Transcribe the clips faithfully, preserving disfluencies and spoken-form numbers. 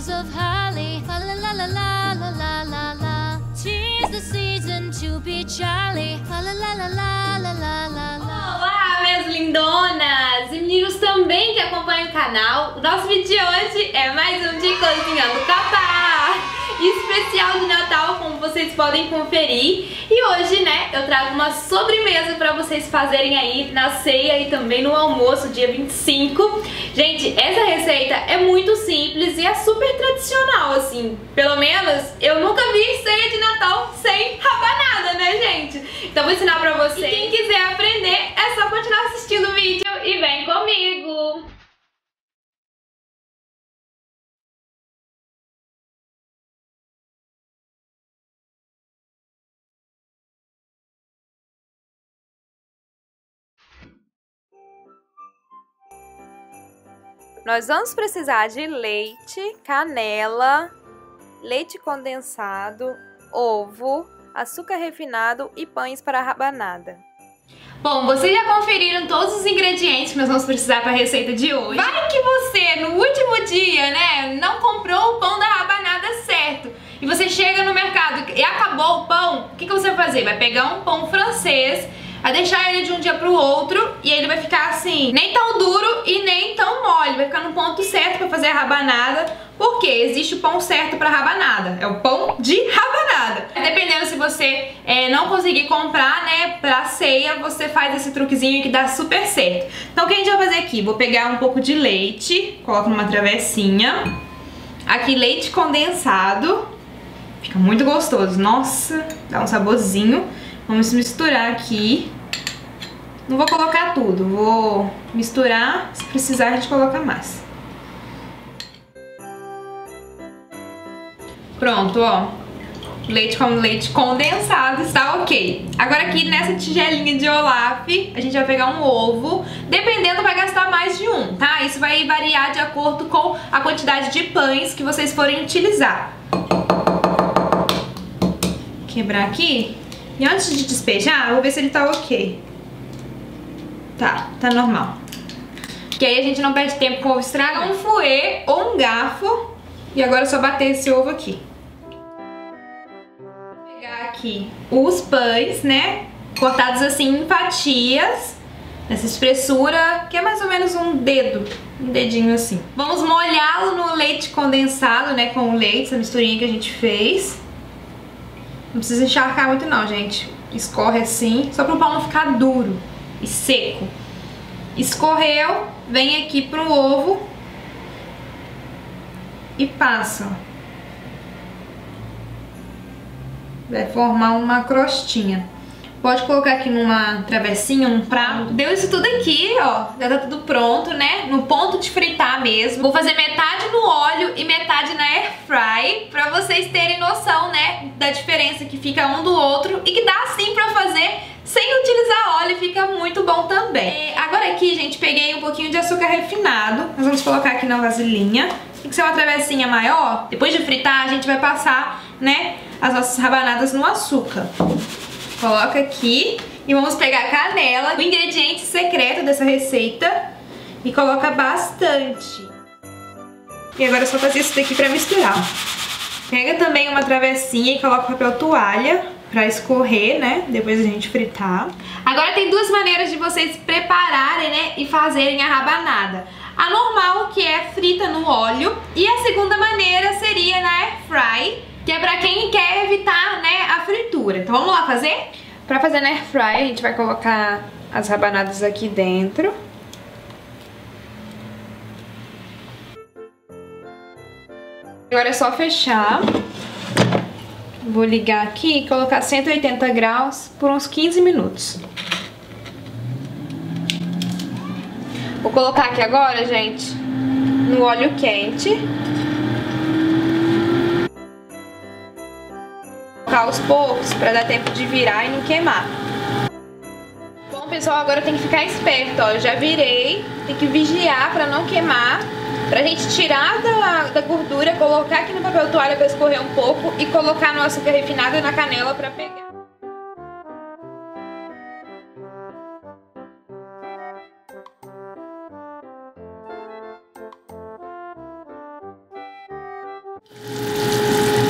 of holly. La la la la la la la la la. Tis the season to be jolly. La la la la la la la la la. Olá, minhas lindonas! E meninos também que acompanham o canal. O nosso vídeo de hoje é mais um de Cozinhando com a Pá, especial de Natal, como vocês podem conferir. E hoje, né, eu trago uma sobremesa pra vocês fazerem aí na ceia e também no almoço, dia vinte e cinco. Gente, essa receita é muito simples e é super tradicional, assim. Pelo menos eu nunca vi ceia de Natal sem rabanada, né, gente? Então vou ensinar pra vocês. E quem quiser aprender, é só continuar assistindo o vídeo e vem comigo! Nós vamos precisar de leite, canela, leite condensado, ovo, açúcar refinado e pães para rabanada. Bom, vocês já conferiram todos os ingredientes que nós vamos precisar para a receita de hoje. Vai que você, no último dia, né, não comprou o pão da rabanada certo e você chega no mercado e acabou o pão, o que, que você vai fazer? Vai pegar um pão francês, vai deixar ele de um dia pro outro e ele vai ficar assim, nem tão duro e nem tão mole, vai ficar no ponto certo pra fazer a rabanada, porque existe o pão certo pra rabanada, é o pão de rabanada. Dependendo se você é, não conseguir comprar, né, pra ceia, você faz esse truquezinho que dá super certo. Então o que a gente vai fazer aqui? Vou pegar um pouco de leite, coloco numa travessinha, aqui leite condensado, fica muito gostoso, nossa, dá um saborzinho. Vamos misturar aqui. Não vou colocar tudo, vou misturar, se precisar a gente coloca mais. Pronto, ó. Leite com leite condensado está ok. Agora aqui nessa tigelinha de Olaf, a gente vai pegar um ovo. Dependendo, vai gastar mais de um, tá? Isso vai variar de acordo com a quantidade de pães que vocês forem utilizar. Quebrar aqui. E antes de despejar, eu vou ver se ele tá ok. Tá, tá normal. Que aí a gente não perde tempo com o ovo estragado. Um fouet ou um garfo. E agora é só bater esse ovo aqui. Vou pegar aqui os pães, né? Cortados assim em fatias. Nessa espessura, que é mais ou menos um dedo. Um dedinho assim. Vamos molhá-lo no leite condensado, né? Com o leite, essa misturinha que a gente fez. Não precisa encharcar muito não, gente. Escorre assim, só para o pão não ficar duro e seco. Escorreu, vem aqui pro ovo e passa. Vai formar uma crostinha. Pode colocar aqui numa travessinha, num prato. Deu isso tudo aqui, ó. Já tá tudo pronto, né? No ponto de fritar mesmo. Vou fazer metade no óleo e metade na air fry, pra vocês terem noção, né, da diferença que fica um do outro e que dá sim pra fazer sem utilizar óleo, fica muito bom também. E agora aqui, gente, peguei um pouquinho de açúcar refinado. Nós vamos colocar aqui na vasilhinha. Tem que ser uma travessinha maior. Depois de fritar, a gente vai passar, né, as nossas rabanadas no açúcar. Coloca aqui e vamos pegar a canela, o ingrediente secreto dessa receita, e coloca bastante. E agora é só fazer isso daqui pra misturar. Pega também uma travessinha e coloca papel toalha pra escorrer, né, depois a gente fritar. Agora tem duas maneiras de vocês prepararem, né, e fazerem a rabanada. A normal, que é frita no óleo, e a segunda maneira seria na air fry, que é pra quem quer evitar, né, a fritura. Então vamos lá fazer? Pra fazer na air fry, a gente vai colocar as rabanadas aqui dentro. Agora é só fechar. Vou ligar aqui e colocar cento e oitenta graus por uns quinze minutos. Vou colocar aqui agora, gente, no óleo quente. Aos poucos, pra dar tempo de virar e não queimar. Bom, pessoal, agora tem que ficar esperto, ó. Eu já virei, tem que vigiar pra não queimar. Pra gente tirar da, da gordura, colocar aqui no papel toalha pra escorrer um pouco e colocar no açúcar refinado e na canela pra pegar.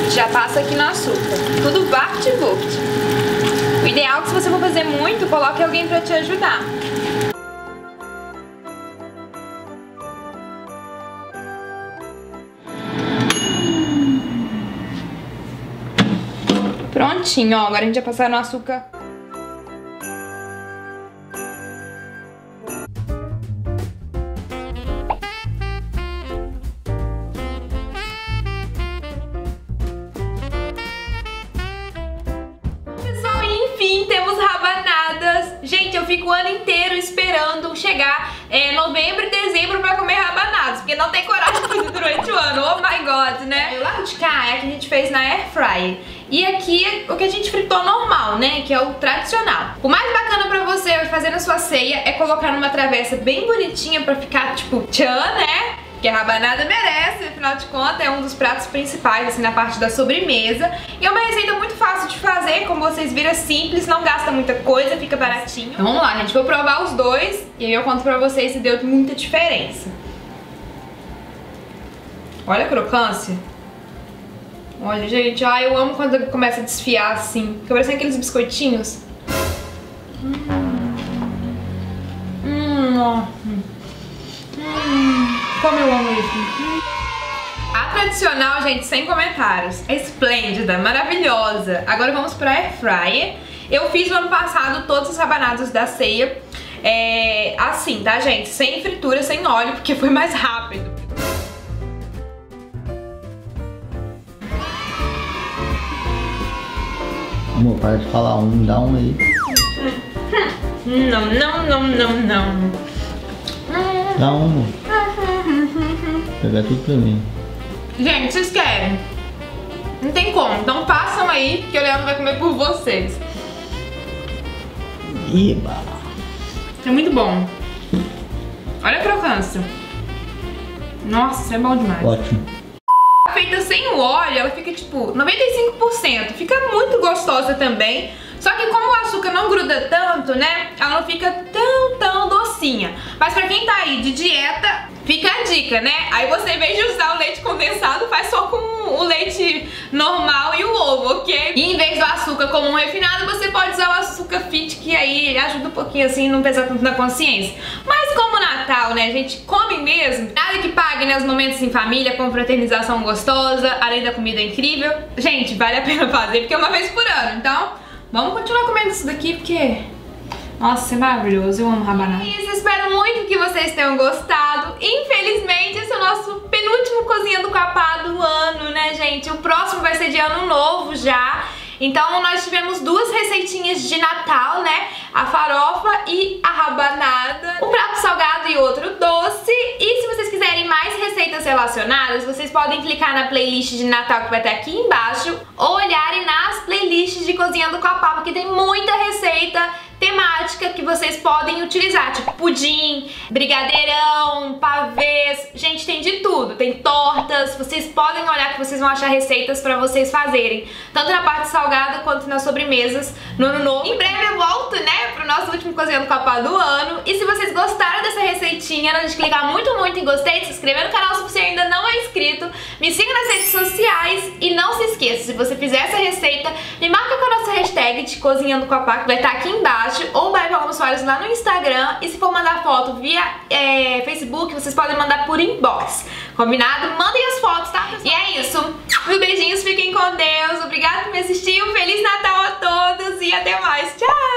já passa aqui no açúcar. Tudo vapt-vupt. O ideal é que se você for fazer muito, coloque alguém pra te ajudar. Prontinho, ó. Agora a gente vai passar no açúcar. Pessoal, enfim, temos rabanadas. Gente, eu fico o ano inteiro esperando chegar é, novembro e dezembro pra comer rabanadas, porque não tem coragem de fazer durante o ano. Oh my god, né? O lado de cá é que a gente fez na air fryer. E aqui o que a gente fritou normal, né? Que é o tradicional. O mais bacana pra você fazer na sua ceia é colocar numa travessa bem bonitinha pra ficar tipo tchan, né? Que a rabanada merece, afinal de contas é um dos pratos principais, assim, na parte da sobremesa. E é uma receita muito fácil de fazer, como vocês viram, é simples, não gasta muita coisa, fica baratinho. Então vamos lá, gente, vou provar os dois e aí eu conto pra vocês se deu muita diferença. Olha a crocância. Olha, gente, ai, eu amo quando começa a desfiar assim. Fica parecendo aqueles biscoitinhos. Hum, hum, ó. Hum, como eu amo isso. A tradicional, gente, sem comentários. É esplêndida, maravilhosa. Agora vamos pra air fryer. Eu fiz no ano passado todos os rabanados da ceia. É, assim, tá, gente? Sem fritura, sem óleo, porque foi mais rápido. Amor, para de falar um, dá um aí. Não, não, não, não, não. Dá um, amor. Pegar tudo pra mim. Gente, vocês querem? Não tem como, então passam aí que o Leandro vai comer por vocês. Iba. É muito bom. Olha a crocância. Nossa, é bom demais. Ótimo. Feita sem o óleo, ela fica tipo noventa e cinco por cento. Fica muito gostosa também. Só que como o açúcar não gruda tanto, né? Ela não fica tão, tão docinha. Mas pra quem tá aí de dieta, fica a dica, né? Aí você, em vez de usar o leite condensado, faz só com o leite normal e o ovo, ok? E em vez do açúcar comum refinado, você pode usar o açúcar fit, que aí ajuda um pouquinho assim, não pesar tanto na consciência. Mas como Natal, né, a gente come mesmo, nada que pague, né, os momentos em família, com fraternização gostosa, além da comida incrível. Gente, vale a pena fazer, porque é uma vez por ano, então vamos continuar comendo isso daqui, porque nossa, é maravilhoso, eu amo rabanada. É isso, espero muito que vocês tenham gostado. Infelizmente, esse é o nosso penúltimo Cozinhando com a Pá do ano, né, gente? O próximo vai ser de ano novo já. Então nós tivemos duas receitinhas de Natal, né? A farofa e a rabanada. Um prato salgado e outro doce. E se vocês quiserem mais receitas relacionadas, vocês podem clicar na playlist de Natal que vai estar aqui embaixo, ou olharem nas playlists de Cozinhando com a Pá, porque tem muita receita temática que vocês podem utilizar, tipo pudim, brigadeirão, pavês, gente, tem de tudo, tem tortas, vocês podem olhar que vocês vão achar receitas pra vocês fazerem, tanto na parte salgada quanto nas sobremesas no ano novo. Em breve eu volto, né, pro nosso último Cozinhando com a Pá do ano, e se vocês gostaram dessa receitinha, não deixe de clicar muito, muito em gostei, se inscrever no canal se você ainda não é inscrito, me siga nas redes sociais e não se esqueça, se você fizer essa receita, me marca com a nossa hashtag de Cozinhando com a Pá, que vai estar aqui embaixo, ou vai para Soares lá no Instagram, e se for mandar foto via é, Facebook, vocês podem mandar por inbox, combinado? Mandem as fotos, tá? E é isso, meus beijinhos, fiquem com Deus, obrigada por me assistir, um Feliz Natal a todos e até mais, tchau!